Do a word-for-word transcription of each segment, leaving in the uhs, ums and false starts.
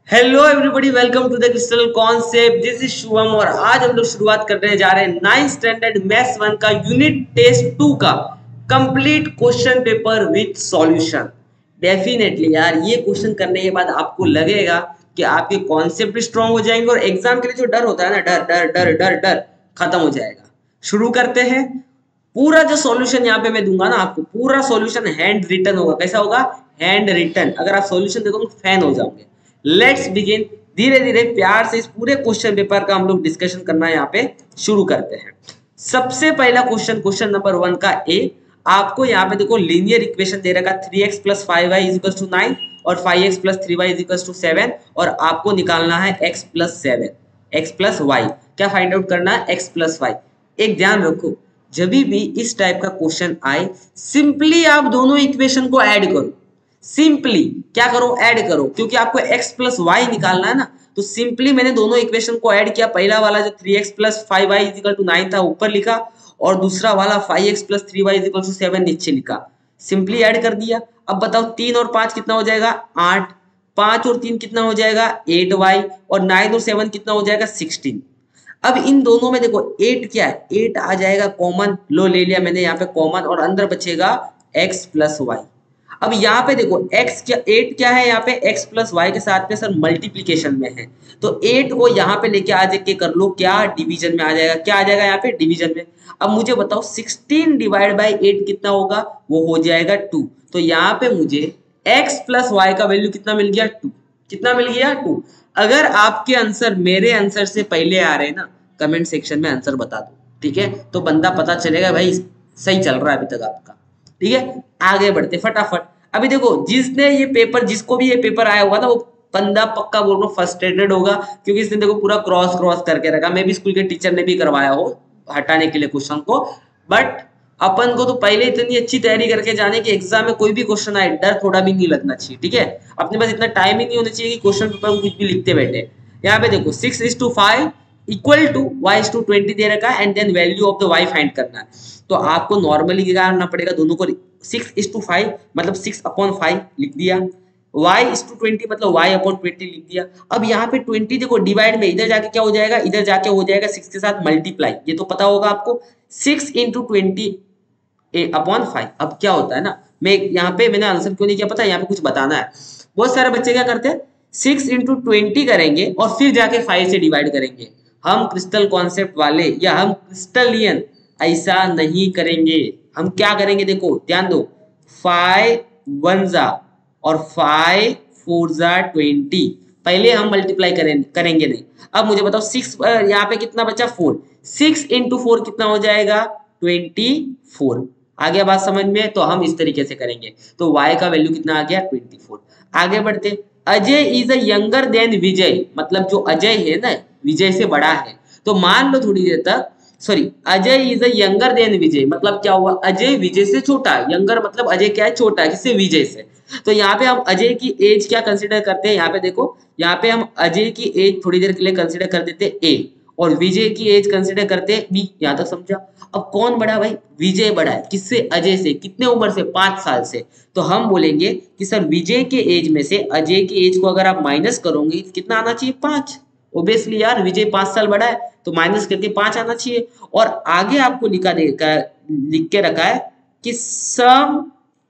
Hello everybody, welcome to the crystal concept. This is Shubham और आज हम लोग शुरुआत करने जा रहे हैं नाइन्थ स्टैंडर्ड मैथ्स वन का यूनिट टेस्ट टू का complete question paper with solution. Definitely यार, ये क्वेश्चन करने के बाद आपको लगेगा कि आपके कॉन्सेप्ट स्ट्रांग हो जाएंगे और एग्जाम के लिए जो डर होता है ना, डर डर डर डर डर खत्म हो जाएगा। शुरू करते हैं। पूरा जो सॉल्यूशन यहाँ पे मैं दूंगा ना आपको, पूरा सॉल्यूशन हैंड रिटन होगा। कैसा होगा? Hand written. अगर आप सॉल्यूशन देखोगे फैन हो जाओगे। Let's begin. धीरे धीरे प्यार से इस पूरे क्वेश्चन पेपर का हम लोग डिस्कशन करना यहाँ पे शुरू करते हैं। सबसे पहला क्वेश्चन, क्वेश्चन नंबर वन का ए। आपको यहाँ पे देखो लीनियर इक्वेशन दे रखा three x plus five y is equal to nine और five x plus three y is equal to seven और आपको निकालना है x plus seven, x plus y. क्या फाइंड आउट करना है? X plus y. एक ध्यान रखो, जब भी इस टाइप का क्वेश्चन आए सिंपली आप दोनों इक्वेशन को ऐड करो। सिंपली क्या करो? ऐड करो, क्योंकि आपको x प्लस वाई निकालना है ना। तो सिंपली मैंने दोनों इक्वेशन को ऐड किया। पहला वाला जो three x plus five y is equal to nine था ऊपर लिखा और दूसरा वाला five x plus three y is equal to seven नीचे लिखा। सिंपली ऐड कर दिया। अब बताओ तीन और पांच कितना हो जाएगा? आठ। पांच और तीन कितना हो जाएगा? एट वाई और नाइन और सेवन कितना हो जाएगा? सिक्सटीन। अब इन दोनों में देखो एट क्या है? एट आ जाएगा कॉमन। लो ले लिया मैंने यहाँ पे कॉमन और अंदर बचेगा x प्लस वाई। अब यहाँ पे देखो x क्या, एट क्या है यहाँ पे? x प्लस वाई के साथ में सर मल्टीप्लीकेशन में है, तो एट को यहाँ पे लेके आ जाके कर लो क्या? डिवीजन में आ जाएगा। क्या आ जाएगा यहाँ पे? डिवीजन में। अब मुझे बताओ सिक्सटीन डिवाइड बाई एट कितना होगा? वो हो जाएगा टू। तो यहाँ पे मुझे x प्लस वाई का वैल्यू कितना मिल गया? टू। कितना मिल गया? टू। अगर आपके आंसर मेरे आंसर से पहले आ रहे हैं ना, कमेंट सेक्शन में आंसर बता दो, ठीक है? तो बंदा पता चलेगा भाई सही चल रहा है अभी तक आपका, ठीक है? आगे बढ़ते फटाफट। अभी देखो जिसने ये पेपर, जिसको भी ये पेपर आया होगा ना, वो बंदा पक्का बोल रहा हूँ फ्रस्ट्रेटेड होगा, क्योंकि इसने देखो पूरा क्रॉस क्रॉस करके रखा। मे भी स्कूल के टीचर ने भी करवाया हो हटाने के लिए क्वेश्चन को, बट अपन को तो पहले इतनी अच्छी तैयारी करके जाने कि एग्जाम में कोई भी क्वेश्चन आए डर थोड़ा भी नहीं लगना चाहिए, ठीक है? अपने पास इतना टाइम ही नहीं होना चाहिए कि क्वेश्चन पेपर में कुछ भी लिखते बैठे। यहाँ पे देखो six is to five equal to y is to twenty दे रखा है and then value of the y find करना है। तो आपको नॉर्मली क्या करना पड़ेगा? दोनों को सिक्स इज टू फाइव मतलब सिक्स अपॉन फाइव लिख दिया, y इज टू ट्वेंटी मतलब y अपॉन ट्वेंटी लिख दिया। अब यहाँ पे ट्वेंटी देखो डिवाइड में इधर जाके क्या हो जाएगा? इधर जाके हो जाएगा सिक्स के साथ मल्टीप्लाई। ये तो पता होगा आपको, six into twenty upon five. अब क्या होता है ना, मैं यहाँ पे मैंने आंसर क्यों नहीं किया पता है? यहाँ पे कुछ बताना है। बहुत सारे बच्चे क्या करते हैं, सिक्स इंटू ट्वेंटी करेंगे और फिर जाके फाइव से डिवाइड करेंगे। हम क्रिस्टल कॉन्सेप्ट वाले या हम क्रिस्टलियन ऐसा नहीं करेंगे। हम क्या करेंगे? देखो ध्यान दो, फाइव वन जा और फाइव फोर जा ट्वेंटी। पहले हम मल्टीप्लाई करें, करेंगे नहीं। अब मुझे बताओ सिक्स, यहाँ पे कितना बचा? फोर। सिक्स इंटू फोर कितना हो जाएगा? Twenty four. आ गया बात समझ में? तो हम इस तरीके से करेंगे। तो y का वैल्यू कितना आ गया? Twenty four. आगे बढ़ते। Ajay is a younger than Vijay, मतलब जो अजय है ना विजय से बड़ा है। तो मान लो थोड़ी देर तक, sorry, Ajay is a younger than Vijay मतलब क्या हुआ? अजय विजय से छोटा है। यंगर मतलब अजय क्या है? छोटा है। किससे? विजय से। तो यहाँ पे हम अजय की एज क्या कंसीडर करते हैं? यहाँ पे देखो, यहाँ पे हम अजय की एज थोड़ी देर के लिए कंसीडर कर देते हैं ए और विजय की एज कंसीडर करते हैं बी। यहाँ तक समझा? अब कौन बड़ा भाई? विजय बड़ा है। किससे? अजय से। कितने उम्र से? पांच साल से। तो हम बोलेंगे कि सर विजय के एज में से अजय की एज को अगर आप माइनस करोगे कितना आना चाहिए? पांच। ओबियसली यार विजय पांच साल बड़ा है तो माइनस करके पांच आना चाहिए। और आगे आपको लिखा देखा लिख के रखा है कि सम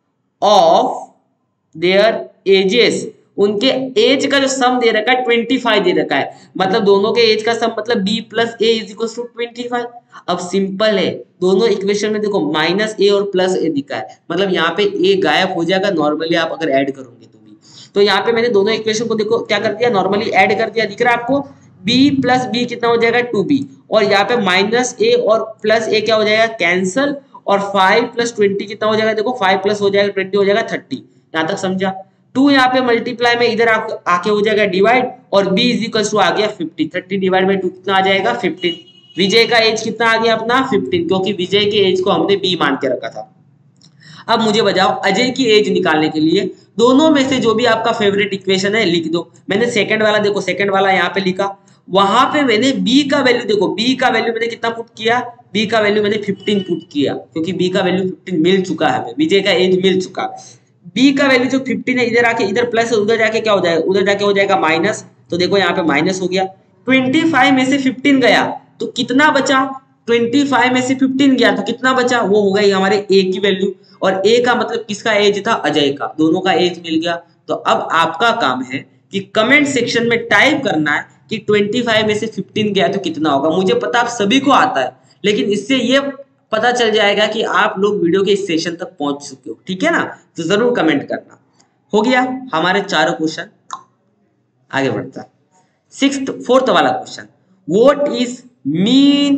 ऑफ देयर एजेस, उनके एज का जो सम दे रखा है ट्वेंटी फाइव दे रखा है, मतलब दोनों के एज का सम मतलब b plus A is equal to twenty five. अब सिंपल है, दोनों इक्वेशन में देखो माइनस ए और प्लस ए दिखा है, मतलब यहाँ पे ए गायब हो जाएगा नॉर्मली आप अगर ऐड करोगे तो भी। तो यहाँ पे मैंने दोनों इक्वेशन को देखो क्या कर दिया? नॉर्मली ऐड कर दिया। दिख रहा है आपको? b प्लस बी कितना हो जाएगा? Two B. और यहाँ पे माइनस ए और प्लस ए क्या हो जाएगा? कैंसल। और फाइव प्लस ट्वेंटी कितना हो जाएगा? देखो फाइव प्लस हो जाएगा ट्वेंटी हो जाएगा थर्टी। यहाँ तक समझा? टू यहाँ पे मल्टीप्लाई में इधर आप आके हो जाएगा डिवाइड और b इज इक्वल टू आ गया fifty. Thirty divide by two कितना आ जाएगा? फिफ्टीन। विजय का एज कितना आ गया अपना? फिफ्टीन, क्योंकि विजय के एज को हमने b मान के रखा था। अब मुझे बताओ अजय की एज निकालने के लिए दोनों में से जो भी आपका फेवरेट इक्वेशन है लिख दो। मैंने सेकंड वाला देखो, सेकंड वाला यहाँ पे लिखा, वहां पे मैंने b का वैल्यू देखो, b का वैल्यू मैंने कितना पुट किया? b का वैल्यू मैंने फिफ्टीन पुट किया, क्योंकि b का वैल्यू फिफ्टीन मिल चुका है हमें, विजय का एज मिल चुका। बी का वैल्यू जो फिफ्टीन है इधर आके इधर प्लस, उधर जाके क्या हो जाएगा, उधर जाके हो जाएगा माइनस। तो देखो यहाँ पे माइनस हो गया। पच्चीस में से फिफ्टीन गया तो कितना बचा, पच्चीस में से फिफ्टीन गया तो कितना बचा, वो हो गई हमारे ए की वैल्यू। और ए का मतलब किसका एज था, अजय का, दोनों का एज मिल गया। तो अब आपका काम है कि कमेंट सेक्शन में टाइप करना है कि पच्चीस में से फिफ्टीन गया तो कितना होगा। मुझे पता आप सभी को आता है, लेकिन इससे ये पता चल जाएगा कि आप लोग वीडियो के इस सेशन तक पहुंच चुके हो, ठीक है ना। तो जरूर कमेंट करना। हो गया हमारे चारों क्वेश्चन। आगे बढ़ता है सिक्स्थ फोर्थ वाला question, what is mean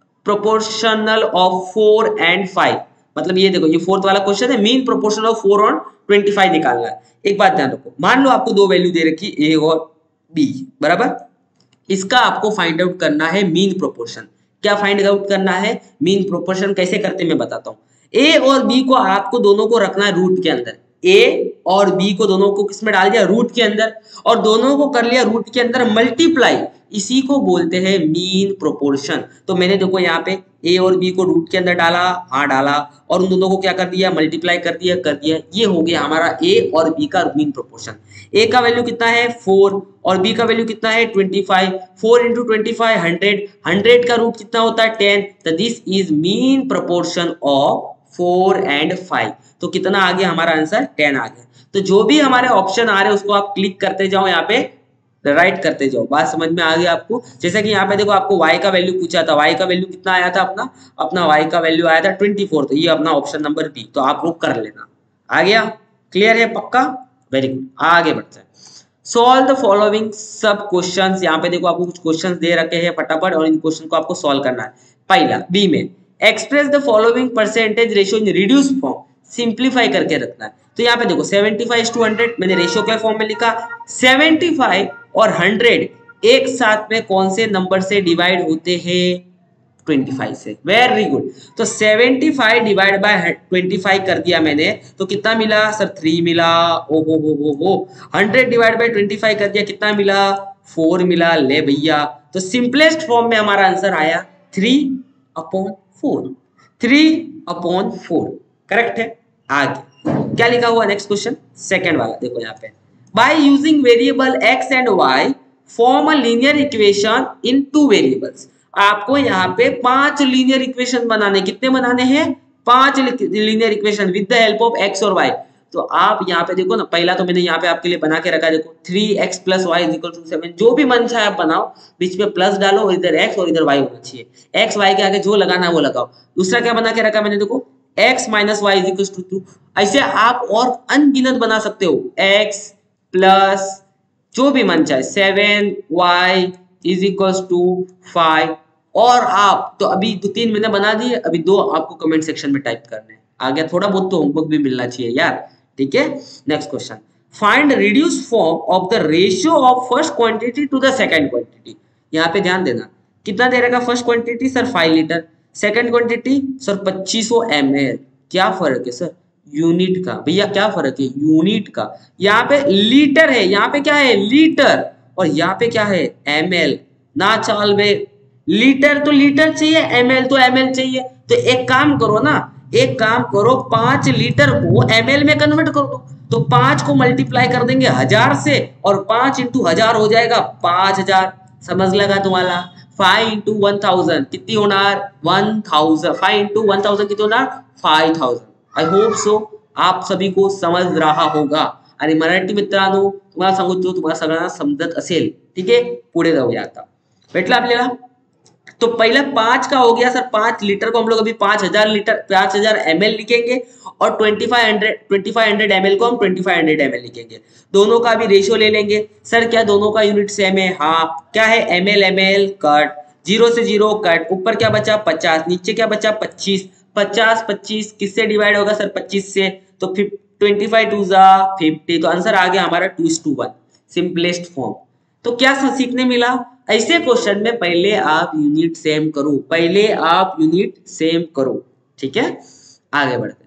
proportional of four and five. मतलब ये देखो, ये फोर्थ वाला क्वेश्चन है, मीन प्रोपोर्शनल ऑफ फोर और ट्वेंटी फाइव निकालना है। एक बात ध्यान रखो, मान लो आपको दो वैल्यू दे रखी ए और बी, बराबर। इसका आपको फाइंड आउट करना है मीन प्रोपोर्शन। क्या फाइंड आउट करना है, मीन प्रोपोर्शन कैसे करते मैं बताता हूँ। ए और बी को आपको दोनों को रखना है रूट के अंदर। ए और बी को दोनों को किसमें डाल दिया, रूट के अंदर, और दोनों को कर लिया रूट के अंदर मल्टीप्लाई। इसी को बोलते हैं मीन प्रोपोर्शन। तो मैंने देखो यहाँ पे ए और बी को रूट के अंदर डाला, हाँ डाला, और उन दोनों को क्या कर दिया, मल्टीप्लाई कर दिया कर दिया ये हो गया हमारा ए और बी का मीन प्रोपोर्शन। ए का वैल्यू कितना है फोर और बी का वैल्यू कितना है twenty five. Four into twenty five hundred, hundred का रूट कितना होता है टेन। तो this is mean proportion of four and five. तो कितना आ गया हमारा आंसर, टेन आ गया। तो जो भी हमारे ऑप्शन आ रहे हैं उसको आप क्लिक करते जाओ, यहाँ पे राइट करते जाओ। बात समझ में आ गया आपको। जैसे कि यहाँ पे देखो आपको y का वैल्यू पूछा था, y का वैल्यू कितना आया था अपना अपना y का वैल्यू आया था ट्वेंटी फोर। तो ये अपना ऑप्शन नंबर बी, तो आप लोग कर लेना। आ गया, क्लियर है पक्का, वेरी गुड। आगे बढ़ते हैं। Solve the following sub questions. यहाँ पे देखो आपको कुछ क्वेश्चंस दे रखे हैं फटाफट, और इन क्वेश्चन को आपको सॉल्व करना है। पहला बी में, express the following percentage ratio in reduce form. Simplify करके रखना है। तो यहाँ पे देखो सेवेंटी फाइव टू हंड्रेड मैंने रेशियो के फॉर्म में लिखा। सेवेंटी फाइव और हंड्रेड एक साथ में कौन से नंबर से डिवाइड होते हैं, ट्वेंटी फाइव से। Very good. तो seventy five divide by twenty five कर दिया मैंने, तो कितना मिला सर, थ्री मिला। ओ हो हो हो हो। Hundred divide by twenty five कर दिया, कितना मिला, फोर मिला। ले भैया, तो सिंपलेस्ट फॉर्म में हमारा आंसर आया three upon four. Three upon four correct है। आगे क्या लिखा हुआ नेक्स्ट क्वेश्चन, सेकंड वाला देखो यहाँ पे, by using variable x and y form a linear equation in two variables. आपको यहाँ पे पांच लीनियर इक्वेशन बनाने, कितने बनाने हैं, पांच linear equation with the help of x और y। तो आप यहाँ पे देखो ना, पहला तो मैंने यहाँ पे आपके लिए बना के रखा है, देखो three x plus y is equal to seven. जो भी मन चाहे आप बनाओ, बीच में प्लस डालो और इधर x और इधर y होना चाहिए। x y के आगे जो लगाना है वो लगाओ। दूसरा क्या बना के रखा मैंने, देखो x minus y is equal to two. ऐसे आप और अनगिनत बना सकते हो, x प्लस जो भी मन चाहे, seven y is equal to five. और आप तो अभी दो तीन मैंने बना दिए, अभी दो आपको कमेंट सेक्शन में टाइप करने हैं। आ गया, थोड़ा बहुत तो होमवर्क भी मिलना चाहिए यार, ठीक है। Next question, find reduce form of the ratio of first quantity to the second quantity. यहाँ पे ध्यान देना, कितना दे रहेगा first quantity sir five litre, second quantity sir पच्चीस सौ एम एल। क्या फर्क है सर, यूनिट का। भैया क्या फर्क है, यूनिट का। यहाँ पे लीटर है, यहाँ पे क्या है लीटर, और यहाँ पे क्या है एम एल। ना चाल में लीटर तो लीटर चाहिए, एम एल तो एम एल चाहिए। तो एक काम करो ना, एक काम करो, पांच लीटर को एम एल में कन्वर्ट कर दो। तो पांच को मल्टीप्लाई कर देंगे हजार से, और पांच इंटू हजार हो जाएगा पांच हजार। समझ लगा तुम्हारा। फाइव इंटू वन थाउजेंड कितनी होणार, one thousand. Five into one thousand कितनी होणार, five thousand. I hope so आप सभी को समझ रहा होगा। आणि मराठी मित्रांनो तुम्हाला सांगतो, तुम्हाला सगळ्यांना समजत असेल, ठीक आहे। पुढे जाऊया आता, भेटला आपल्याला। तो पहले पांच का हो गया सर, पांच लीटर को हम लोग अभी पांच हजार लीटर पांच हजार एम एल लिखेंगे, और twenty five hundred twenty five hundred M L को हम twenty five hundred M L लिखेंगे। दोनों का भी रेशियो ले लेंगे। सर क्या दोनों का यूनिट सेम है, हाँ। क्या है, M L M L cut, zero से जीरो कट, ऊपर क्या बचा पचास, नीचे क्या बचा पच्चीस। पचास पच्चीस किससे डिवाइड होगा सर, पच्चीस से। तो ट्वेंटी फाइव टू जा फिफ्टी। तो आंसर आ गया हमारा two is to one, simplest form. तो क्या सीखने मिला, ऐसे क्वेश्चन में पहले आप यूनिट सेम करो, पहले आप यूनिट सेम करो, ठीक है। आगे बढ़ते हैं,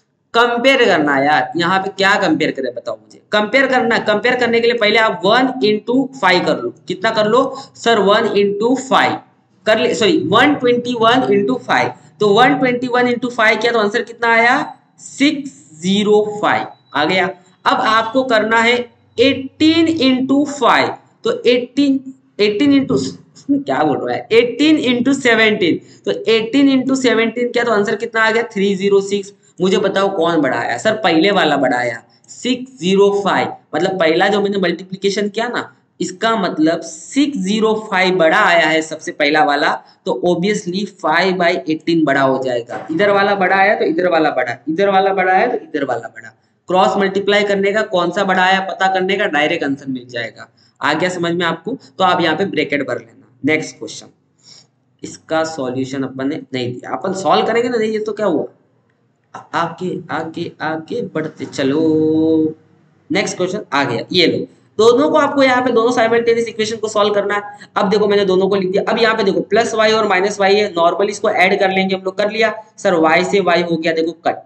कंपेयर करना यार। यहाँ पे क्या कंपेयर करें बताओ मुझे। कंपेयर करना, कंपेयर करने के लिए पहले आप वन इंटू फाइव कर लो। कितना कर लो सर, वन इंटू फाइव कर ले, sorry one twenty one into five. तो one twenty one into five किया तो आंसर कितना आया, सिक्स जीरो फाइव। आ गया। अब आपको करना है एटीन इंटू फाइव, तो एटीन एटीन इंटू इसमें क्या बोल रहा है एटीन इंटू सेवनटीन, तो एटीन इंटू सेवनटीन क्या, तो आंसर कितना आ गया थ्री जीरो सिक्स। मुझे बताओ कौन बड़ा आया, सर पहले वाला बड़ा आया सिक्स जीरो फाइव, मतलब पहला जो मैंने मल्टीप्लीकेशन किया ना, इसका मतलब सिक्स जीरो फाइव बड़ा आया है सबसे पहला वाला, तो ऑब्वियसली फाइव बाई एटीन बड़ा हो जाएगा। इधर वाला बड़ा आया तो इधर वाला बड़ा, इधर वाला बड़ा आया तो इधर वाला बड़ा, क्रॉस मल्टीप्लाई करने का कौन सा बड़ा आया पता करने का, डायरेक्ट आंसर मिल जाएगा। आ गया समझ में आपको, तो आप यहाँ पे ब्रैकेट भर लेना। नेक्स्ट क्वेश्चन, इसका सॉल्यूशन अपन ने नहीं दिया, अपन सॉल्व करेंगे ना, नहीं ये तो क्या हुआ, आगे आगे आगे बढ़ते चलो। नेक्स्ट क्वेश्चन आ गया, ये लो, दोनों को आपको यहाँ पे दोनों साइमल्टेनियस इक्वेशन को सॉल्व करना है। अब देखो मैंने दोनों को लिख दिया, अब यहाँ पे देखो प्लस वाई और माइनस वाई है, नॉर्मली इसको ऐड कर लेंगे हम लोग, कर लिया सर, वाई से वाई हो गया देखो cut,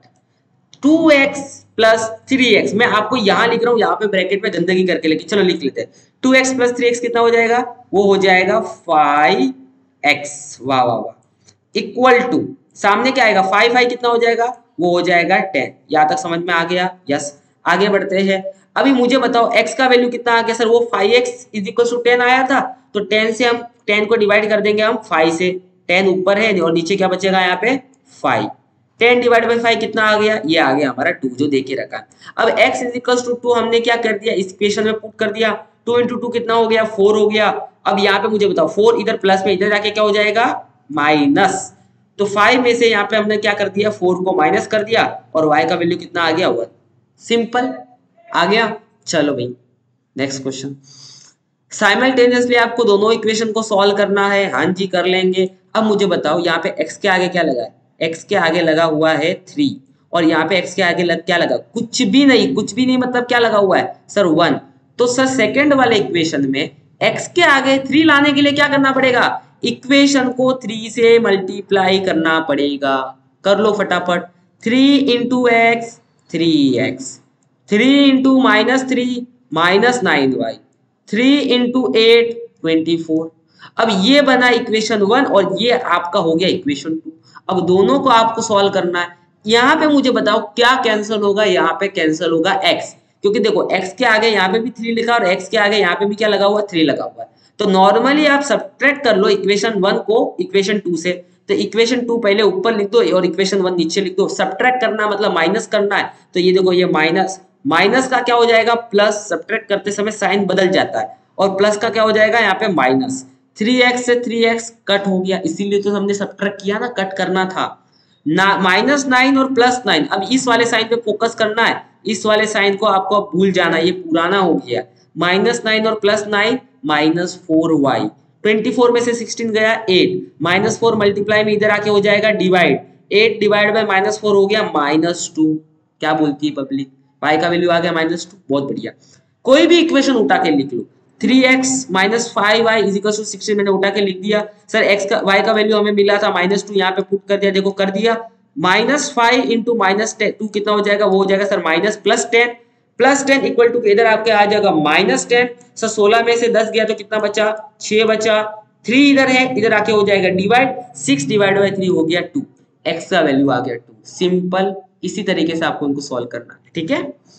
two x plus three x, मैं आपको यहाँ लिख रहा हूँ, यहाँ पे ब्रैकेट में गंदगी करके लेके चलो लिख लेते हैं, two x plus three x कितना हो जाएगा, वो हो जाएगा फाइव एक्स, वाह वाह वाह, इक्वल टू सामने क्या आएगा फाइव, फाइव कितना हो जाएगा, वो हो जाएगा टेन। यहाँ तक समझ में आ गया, यस। आगे बढ़ते हैं, अभी मुझे बताओ x का वैल्यू कितना आ गया, सर वो five x is equal to ten आया था, तो टेन से हम टेन को डिवाइड कर देंगे हम फाइव से, टेन ऊपर है और नीचे क्या बचेगा यहाँ पे five, ten divide by five कितना आ गया, ये आ गया हमारा टू जो देके रखा है। अब x is equal to two हमने क्या कर दिया, इस इक्वेशन में पुट कर दिया, टू इंटू टू कितना हो गया फोर हो गया। अब यहाँ पे मुझे बताओ फोर इधर प्लस में, इधर जाके क्या हो जाएगा माइनस, तो फाइव में से यहाँ पे हमने क्या कर दिया फोर को माइनस कर दिया और y का वैल्यू कितना आ गया वन, सिंपल आ गया। चलो भाई नेक्स्ट क्वेश्चन, साइमल्टेनियसली आपको दोनों इक्वेशन को सॉल्व करना है, हाँ जी कर लेंगे। अब मुझे बताओ यहाँ पे x के आगे क्या लगा है, x के आगे लगा हुआ है थ्री, और यहाँ पे x के आगे लग, क्या लगा, कुछ भी नहीं, कुछ भी नहीं मतलब क्या लगा हुआ है सर वन, तो सर सेकंड वाले इक्वेशन में x के आगे थ्री लाने के लिए क्या करना पड़ेगा, इक्वेशन को थ्री से मल्टीप्लाई करना पड़ेगा, कर लो फटाफट, three into x three x, three into minus three minus nine y, three into eight twenty four. अब ये बना इक्वेशन वन और ये आपका हो गया इक्वेशन टू। अब दोनों को आपको सॉल्व करना है, यहाँ पे मुझे बताओ क्या कैंसिल होगा, यहाँ पे कैंसिल होगा x, क्योंकि देखो x के आगे यहाँ पे भी थ्री लिखा और x के आगे यहाँ पे भी क्या लगा हुआ है थ्री लगा हुआ है, तो नॉर्मली आप सब्ट्रैक्ट कर लो इक्वेशन वन को इक्वेशन टू से, तो इक्वेशन टू पहले ऊपर लिख दो और इक्वेशन वन नीचे लिख दो, सब्ट्रैक्ट करना मतलब माइनस करना है, तो ये देखो ये माइनस, माइनस का क्या हो जाएगा प्लस, सब्ट्रैक्ट करते समय साइन बदल जाता है, और प्लस का क्या हो जाएगा यहाँ पे माइनस, थ्री एक्स से थ्री एक्स कट हो गया, इसीलिए तो हमने सब्ट्रैक्ट किया ना, कट करना था ना, माइनस नाइन और प्लस नाइन। अब इस वाले साइन पे फोकस करना है, इस वाले साइन को आपको अब भूल जाना, ये पुराना हो गया, माइनस नाइन और plus nine minus four y, twenty four में से सिक्सटीन गया एट, माइनस फोर मल्टीप्लाई में इधर आके हो जाएगा divide, eight divide by minus four हो गया माइनस टू। क्या बोलती है पब्लिक, y का वैल्यू आ गया माइनस टू, बहुत बढ़िया। कोई भी इक्वेशन उठा के लिख लो, three x minus five y is equal to sixteen मैंने उठा के लिख दिया, सर x का y का वैल्यू हमें मिला था माइनस टू, यहाँ पे पुट कर दिया, देखो कर दिया, minus five into minus two कितना हो जाएगा, वो हो जाएगा sir minus plus ten, plus ten equal to इधर आपके आ जाएगा माइनस टेन, सर सोलह में से दस गया तो कितना बचा छह बचा, थ्री इधर है इधर आके हो जाएगा divide, six divide by three हो गया टू, x का वैल्यू आ गया टू, सिंपल। इसी तरीके से आपको उनको सॉल्व करना है, ठीक है।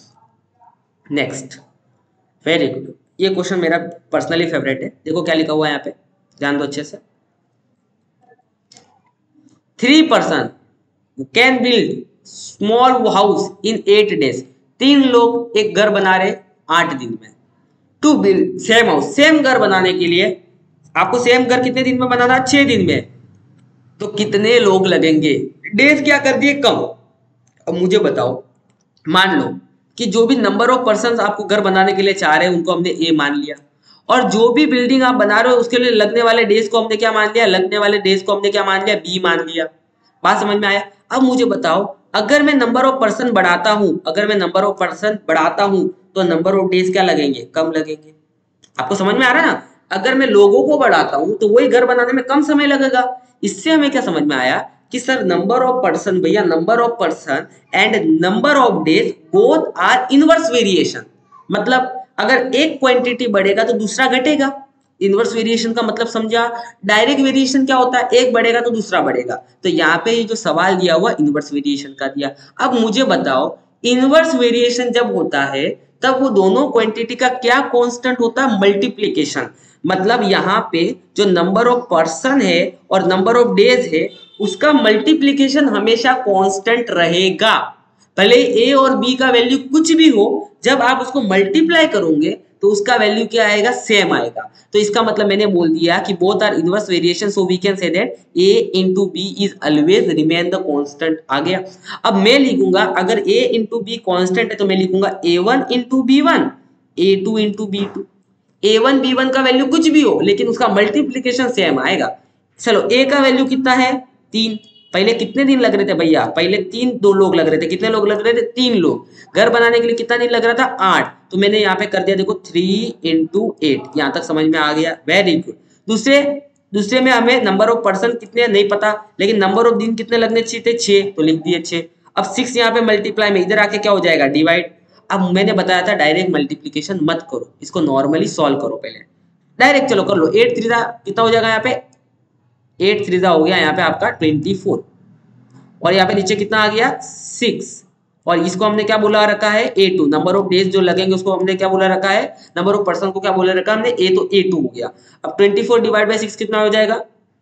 नेक्स्ट, वेरी गुड, ये क्वेश्चन मेरा पर्सनली फेवरेट है, देखो क्या लिखा हुआ है यहाँ पे, ध्यान दो अच्छे से, three person can build small house in eight days, तीन लोग एक घर बना रहे आठ दिन में, to build same house, same घर बनाने के लिए आपको सेम घर कितने दिन में बनाना, छह दिन में, तो कितने लोग लगेंगे, डेज क्या कर दिए कम। अब मुझे बताओ, मान लो कि जो भी नंबर ऑफ पर्सन्स आपको घर बनाने के लिए चाह रहे हैं उनको हमने ए मान लिया, और जो भी बिल्डिंग आप बना रहे हो उसके लिए लगने वाले डेज को हमने क्या मान लिया, लगने वाले डेज को हमने क्या मान लिया, बी मान लिया। बात समझ में आया। अब मुझे बताओ, अगर मैं नंबर ऑफ पर्सन बढ़ाता हूं अगर मैं नंबर ऑफ पर्सन बढ़ाता हूं तो नंबर ऑफ डेज क्या लगेंगे, कम लगेंगे। आपको समझ में आ रहा है ना, अगर मैं लोगों को बढ़ाता हूं तो वही घर बनाने में कम समय लगेगा। इससे हमें क्या समझ में आया कि सर नंबर ऑफ पर्सन, भैया number of person and number of days both are inverse variation, मतलब अगर एक क्वांटिटी बढ़ेगा तो दूसरा घटेगा। इनवर्स वेरिएशन का मतलब समझा। डायरेक्ट वेरिएशन क्या होता है, एक बढ़ेगा तो दूसरा बढ़ेगा, तो यहाँ पे ये जो सवाल दिया हुआ इनवर्स वेरिएशन का दिया। अब मुझे बताओ इनवर्स वेरिएशन जब होता है तब वो दोनों क्वांटिटी का क्या कांस्टेंट होता है, मल्टीप्लिकेशन। मतलब यहाँ पे जो नंबर ऑफ पर्सन है और नंबर ऑफ डेज है उसका मल्टीप्लिकेशन हमेशा कांस्टेंट रहेगा। भले ए और बी का वैल्यू कुछ भी हो, जब आप उसको मल्टीप्लाई करोगे तो उसका वैल्यू क्या आएगा, सेम आएगा। तो इसका मतलब मैंने बोल दिया कि both are inverse variation, so we can say that a into b is always remain the constant। आ गया। अब मैं लिखूंगा अगर a into b कांस्टेंट है तो मैं लिखूंगा a one into b one, a two into b two। a one b one का वैल्यू कुछ भी हो लेकिन उसका मल्टीप्लिकेशन सेम आएगा। चलो a का वैल्यू कितना है, तीन। पहले कितने दिन लग रहे थे भैया, पहले तीन दो लोग लग रहे थे। कितने लोग लग रहे थे, तीन लोग। घर बनाने के लिए कितना दिन लग रहा था, आठ। तो मैंने यहाँ पे कर दिया देखो थ्री इंटू एट। यहाँ तक समझ में आ गया, वेरी गुड। दूसरे दूसरे में हमें नंबर ऑफ पर्सन कितने नहीं पता, लेकिन नंबर ऑफ दिन कितने लगने चाहिए थे, छह, तो लिख दिए छह। अब सिक्स यहाँ पे मल्टीप्लाई में, इधर आके क्या हो जाएगा, डिवाइड। अब मैंने बताया था डायरेक्ट मल्टीप्लीकेशन मत करो, इसको नॉर्मली सॉल्व करो पहले। डायरेक्ट चलो कर लो। एट थ्री कितना हो जाएगा यहाँ पे, एट थ्री हो गया यहाँ पे आपका ट्वेंटी फोर। और यहाँ पे नीचे कितना आ गया, सिक्स। और इसको हमने क्या बोला रखा है, a two. Number of days जो लगेंगे उसको हमने क्या बोला रखा है, नंबर ऑफ पर्सन को क्या बोला रखा है हमने, ए, तो ए टू हो गया। अब twenty four divide by six कितना हो जाएगा,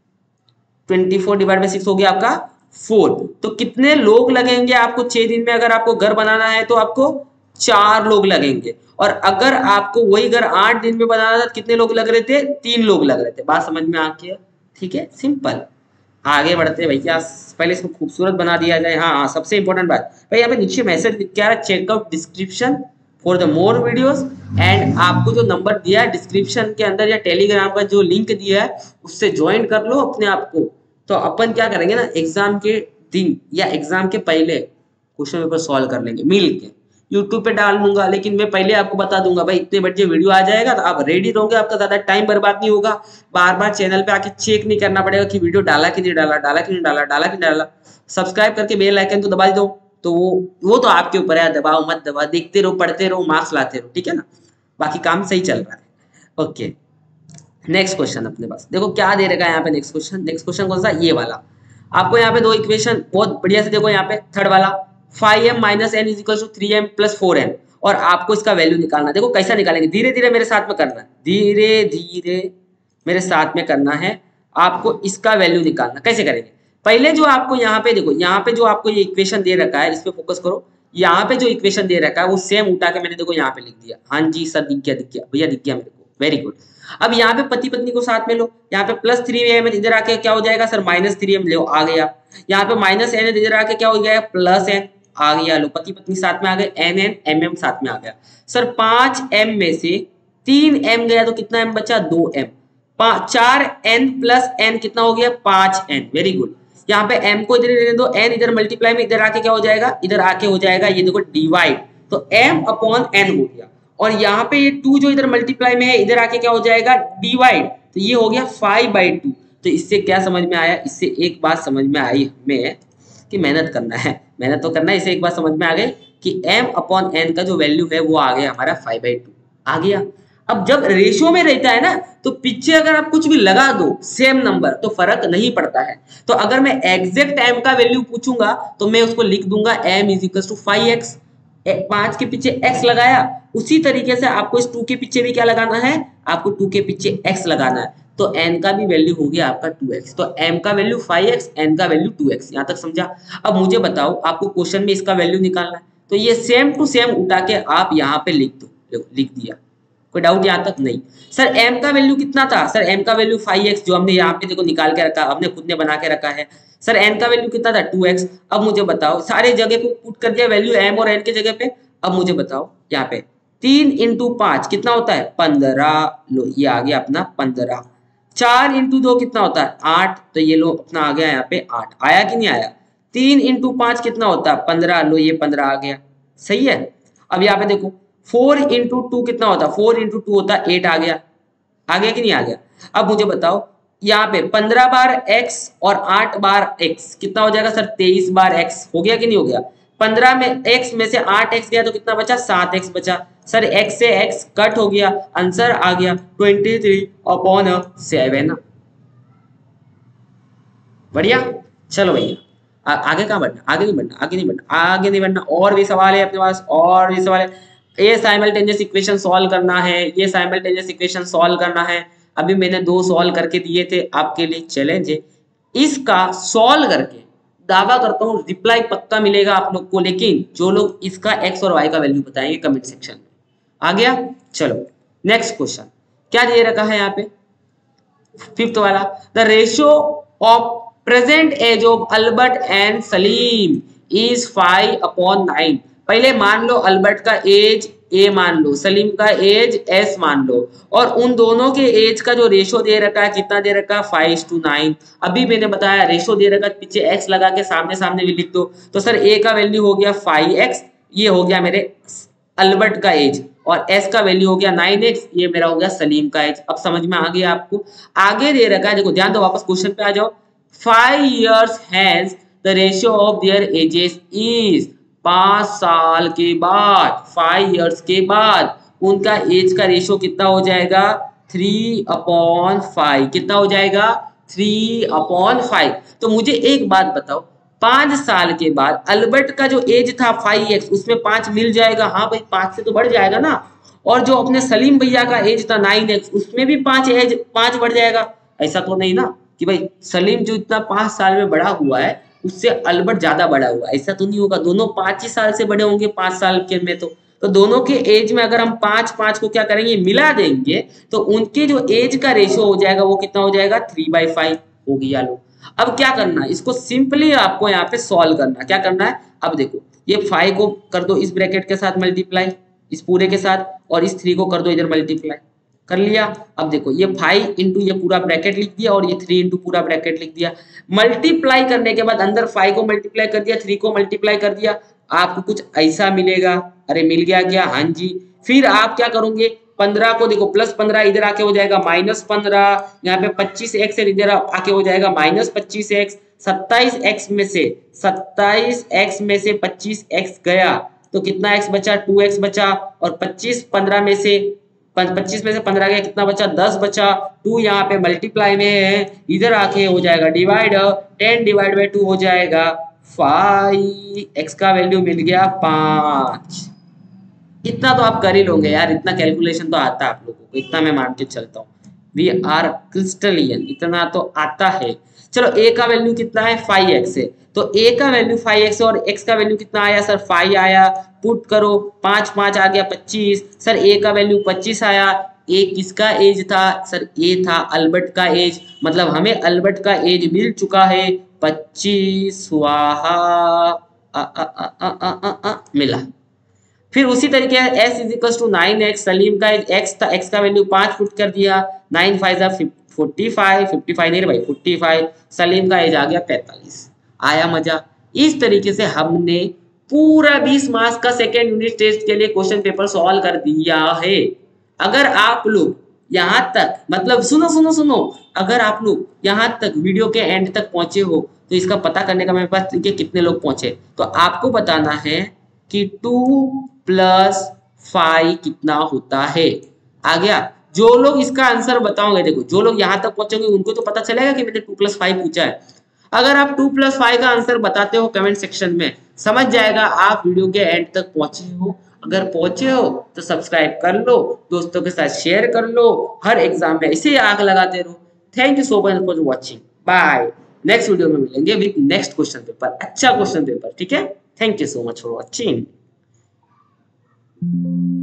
twenty four divide by six हो गया आपका फोर। तो कितने लोग लगेंगे आपको छह दिन में, अगर आपको घर बनाना है तो आपको चार लोग लगेंगे। और अगर आपको वही घर आठ दिन में बनाना था, कितने लोग लग रहे थे, तीन लोग लग रहे थे। बात समझ में आ गया, ठीक है, सिंपल। आगे बढ़ते भैया, पहले इसको खूबसूरत बना दिया जाए। हाँ हाँ, सबसे इंपॉर्टेंट बात भाई, यहाँ पे नीचे मैसेज क्या है, check out description for the more videos. And आपको जो नंबर दिया है डिस्क्रिप्शन के अंदर या टेलीग्राम का जो लिंक दिया है उससे ज्वाइन कर लो अपने आप को। तो अपन क्या करेंगे ना, एग्जाम के दिन या एग्जाम के पहले क्वेश्चन पेपर सॉल्व कर लेंगे मिल के। यूट्यूब पे डाल दूंगा, लेकिन मैं पहले आपको बता दूंगा भाई इतने बजे वीडियो आ जाएगा, तो आप रेडी रहोगे, आपका ज्यादा टाइम बर्बाद नहीं होगा। बार बार चैनल पे आके चेक नहीं करना पड़ेगा कि वीडियो डाला कि नहीं डाला, डाला कि नहीं डाला, डाला कि नहीं डाला। सब्सक्राइब करके बेल आइकन तो दबा दो। तो वो वो तो आपके ऊपर है, दबाओ मत दबाओ, देखते रहो, पढ़ते रहो, मार्क्स लाते रहो, ठीक है ना। बाकी काम सही चल रहा है। ओके, नेक्स्ट क्वेश्चन अपने पास देखो क्या दे रखा है यहाँ पे। नेक्स्ट क्वेश्चन नेक्स्ट क्वेश्चन कौन सा, ये वाला। आपको यहाँ पे दो इक्वेशन बहुत बढ़िया से देखो, यहाँ पे थर्ड वाला five m minus n is equal to three m plus four m. और आपको इसका वैल्यू निकालना। देखो कैसा निकालेंगे, धीरे धीरे मेरे साथ में करना है, धीरे धीरे मेरे साथ में करना है। आपको इसका वैल्यू निकालना। कैसे करेंगे, पहले जो आपको यहाँ पे देखो, यहाँ पे जो आपको ये इक्वेशन दे रखा है इस पे फोकस करो। यहाँ पे जो इक्वेशन दे रखा है वो सेम उठा के मैंने देखो यहाँ पे लिख दिया। हाँ जी सर, दिख गया दिख गया भैया, दिख गया मेरे को, वेरी गुड। अब यहाँ पे पति पत्नी को साथ में लो। यहाँ पे प्लस थ्री एम इधर आके क्या हो जाएगा सर, माइनस थ्री एम लो, आ गया। यहाँ पे माइनस एन इधर आके क्या हो गया, प्लस एन, आ गया। लो, पति पत्नी साथ में आ गए, एन एन एम एम साथ में आ गया। सर पांच एम में से तीन एम गया तो कितना एम बचा, दो एम। चार एन प्लस एन कितना हो गया, पांच एन, वेरी गुड। यहाँ पे m को इधर रहने दो, n इधर मल्टीप्लाई में इधर आके क्या हो जाएगा, इधर आके हो जाएगा ये देखो डिवाइड। तो m अपॉन n हो गया। और यहाँ पे ये टू जो इधर मल्टीप्लाई में है इधर आके क्या हो जाएगा, डिवाइड। तो ये हो गया फाइव बाई टू। तो इससे क्या समझ में आया, इससे एक बात समझ में आई हमें कि मेहनत करना है, मेहनत तो करना है। इससे एक बात समझ में आ गई कि m अपॉन n का जो वैल्यू है वो आ गया हमारा फाइव बाई टू, आ गया। अब जब रेशियो में रहता है ना तो पीछे अगर आप कुछ भी लगा दो सेम नंबर तो फर्क नहीं पड़ता है। तो अगर मैं एग्जैक्ट m का वैल्यू पूछूंगा तो मैं उसको लिख दूंगा m is equal to five x. पांच के पीछे x लगाया, उसी तरीके से आपको इस टू के पीछे भी क्या लगाना है, आपको टू के पीछे x लगाना है। तो n का भी वैल्यू हो गया आपका टू एक्स। तो m का वैल्यू फाइव एक्स, n का वैल्यू टू एक्स। यहाँ तक समझा। अब मुझे बताओ, आपको क्वेश्चन में इसका वैल्यू निकालना है, तो ये सेम टू सेम उठा के आप यहाँ पे लिख दो। लिख दिया, कोई डाउट यहाँ तक नहीं। सर m का वैल्यू कितना था, सर m का वैल्यू फाइव एक्स जो हमने यहाँ पे देखो निकाल के रखा, हमने खुद ने बना के रखा है। सर n का वैल्यू कितना था, टू एक्स। अब मुझे बताओ, सारे जगह पे पुट कर दिया वैल्यू m और n के जगह पे। अब मुझे बताओ यहाँ पे तीन इंटू पांच कितना होता है, पंद्रह। लो ये आ गया अपना पंद्रह। चार इंटू दो कितना होता है, आठ। तो ये लो अपना आ गया यहाँ पे आठ। आया कि नहीं आया। तीन इंटू पांच कितना होता है, पंद्रह। लो ये पंद्रह आ गया, सही है। अब यहाँ पे देखो फोर इंटू टू कितना होता है, फोर इंटू टू होता है एट। आ गया, आ गया कि नहीं आ गया। अब मुझे बताओ यहाँ पे पंद्रह बार x और आठ बार x कितना हो जाएगा सर, तेईस बार x। हो गया कि नहीं हो गया। पंद्रह में x में से आठ एक्स गया तो कितना बचा, सात एक्स बचा। सर x से x कट हो गया, आंसर आ गया ट्वेंटी थ्री अपॉन सेवन। बढ़िया, चलो भैया आ, आगे कहाँ बढ़ना, आगे नहीं बढ़ना, आगे नहीं बढ़ना, आगे नहीं बढ़ना। और भी सवाल है अपने पास, और भी सवाल है। ये साइमल्टेनियस इक्वेशन सॉल्व करना है, ये साइमल्टेनियस इक्वेशन सॉल्व करना है। अभी मैंने दो सॉल्व करके दिए थे, आपके लिए चैलेंज है। इसका सॉल्व करके दावा करता हूँ रिप्लाई पक्का मिलेगा आप लोग को, लेकिन जो लोग इसका एक्स और वाई का वैल्यू बताएंगे कमेंट सेक्शन में। आ गया? चलो नेक्स्ट क्वेश्चन क्या दे रखा है यहाँ पे, फिफ्थ वाला। The ratio of present age of Albert and Salim is five upon nine. पहले मान लो अल्बर्ट का एज ए मान लो, सलीम का एज एस मान लो, और उन दोनों के एज का जो रेशो दे रखा है कितना दे रखा है, फाइव टू नाइन। अभी मैंने बताया रेशो दे रखा है, पीछे एक्स लगा के सामने सामने भी लिख दो। तो सर ए का वैल्यू हो गया फाइव एक्स, ये हो गया मेरे अल्बर्ट का एज, और एस का वैल्यू हो गया नाइन एक्स, ये मेरा हो गया सलीम का एज। अब समझ में आ गया आपको? आगे दे रखा है, देखो ध्यान दो, वापस क्वेश्चन पे आ जाओ। Five years has the ratio of their ages is, पांच साल के बाद, फाइव इयर्स के बाद उनका एज का रेशियो कितना हो जाएगा, थ्री अपॉन फाइव। कितना हो जाएगा, थ्री अपॉन फाइव। तो मुझे एक बात बताओ, पांच साल के बाद अल्बर्ट का जो एज था फाइव एक्स, उसमें पांच मिल जाएगा? हाँ भाई, पांच से तो बढ़ जाएगा ना। और जो अपने सलीम भैया का एज था नाइन एक्स, उसमें भी पांच एज पांच बढ़ जाएगा? ऐसा तो नहीं ना कि भाई सलीम जो इतना पांच साल में बड़ा हुआ है उससे अल्बर्ट ज्यादा बड़ा हुआ, ऐसा तो नहीं होगा। दोनों पांच ही साल से बड़े होंगे, पांच साल के में। तो तो दोनों के एज में अगर हम पांच पांच को क्या करेंगे, मिला देंगे, तो उनके जो एज का रेशियो हो जाएगा वो कितना हो जाएगा, थ्री बाई फाइव हो गया। लो अब क्या करना है, इसको सिंपली आपको यहाँ पे सॉल्व करना है। क्या करना है, अब देखो ये फाइव को कर दो इस ब्रैकेट के साथ मल्टीप्लाई, इस पूरे के साथ, और इस थ्री को कर दो इधर मल्टीप्लाई, कर लिया। अब देखो ये फाइव इंटू ये पूरा ब्रैकेट लिख दिया, और ये थ्री इंटू पूरा ब्रैकेट लिख दिया। मल्टीप्लाई करने के बाद अंदर फाइव को मल्टीप्लाई कर दिया, थ्री को मल्टीप्लाई कर दिया, आपको कुछ ऐसा मिलेगा। अरे मिल गया क्या, हाँ जी। फिर आप क्या करोगे, पंद्रह को देखो प्लस पंद्रह इधर आके हो जाएगा माइनस पंद्रह, यहाँ पे पच्चीस एक्स इधर आके हो जाएगा माइनस पच्चीस एक्स। सत्ताईस एक्स में से सत्ताईस एक्स में से पच्चीस एक्स गया तो कितना एक्स बचा, टू एक्स बचा। और पच्चीस पंद्रह में से पच्चीस में से पंद्रह गया, कितना बचा, दस बचा। टू यहाँ पे मल्टीप्लाई में है, इधर आके हो जाएगा divide, ten divide by two हो जाएगा फाइव। एक्स का वैल्यू मिल गया पांच। इतना तो आप कर ही लोगे यार, इतना कैलकुलेशन तो आता है आप लोगों को, इतना मैं मान के चलता हूँ। वी आर क्रिस्टलियन, इतना तो आता है। चलो ए का वैल्यू कितना है, फाइव एक्स है, तो ए का वैल्यू फाइव एक्स और एक्स का वैल्यू कितना आया सर, फाइव आया। पुट करो, पांच पांच आ गया पच्चीस। सर ए का वैल्यू पच्चीस आया। ए किसका एज था सर, ए था अल्बर्ट का एज, मतलब हमें अल्बर्ट का एज मिल चुका है पच्चीस। वाहा आ, आ, आ, आ, आ, आ, आ, मिला। फिर उसी तरीके s is equal to nine x, Salim का x था, x का वैल्यू पांच पुट कर दिया, नाइन फाइव जा फोर्टी फाइव, फिफ्टी फाइव नहीं भाई फोर्टी फाइव, सलीम का एज आ गया पैंतालीस। आया मजा? इस तरीके से हमने पूरा बीस मार्क्स का सेकेंड यूनिट टेस्ट के लिए क्वेश्चन पेपर सॉल्व कर दिया है। अगर आप लोग यहाँ तक, मतलब सुनो सुनो सुनो, अगर आप लोग यहाँ तक वीडियो के एंड तक पहुंचे हो तो इसका पता करने का मेरे पास तरीके कितने लोग पहुंचे। तो आपको बताना है कि टू प्लस फाइव कितना होता है। आ गया? जो लोग इसका आंसर बताओगे, देखो जो लोग यहाँ तक पहुंचेंगे उनको तो पता चलेगा कि मैंने टू प्लस फाइव पूछा है। अगर आप टू प्लस फाइव का आंसर बताते हो कमेंट सेक्शन में, समझ जाएगा आप वीडियो के एंड तक पहुंचे हो। अगर पहुंचे हो तो सब्सक्राइब कर लो, दोस्तों के साथ शेयर कर लो, हर एग्जाम में इसे आग लगाते रहो। Thank you so much for watching, bye. Next video में मिलेंगे विद नेक्स्ट क्वेश्चन पेपर, अच्छा क्वेश्चन पेपर, ठीक है। Thank you so much for watching.